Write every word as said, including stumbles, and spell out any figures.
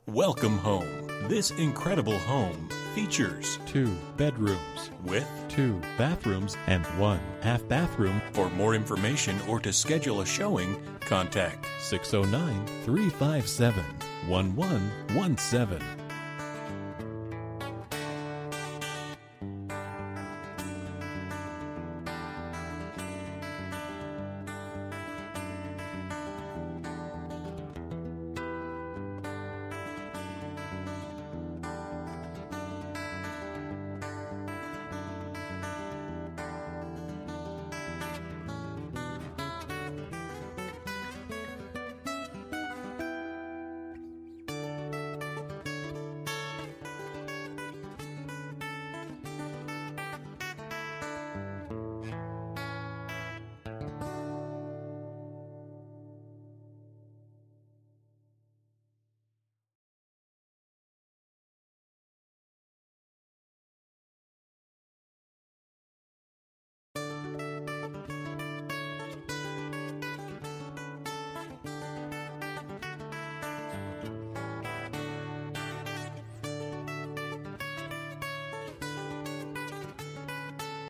Welcome home. This incredible home features two bedrooms with two bathrooms and one half bathroom. For more information or to schedule a showing, contact six oh nine, three five seven, one one one seven.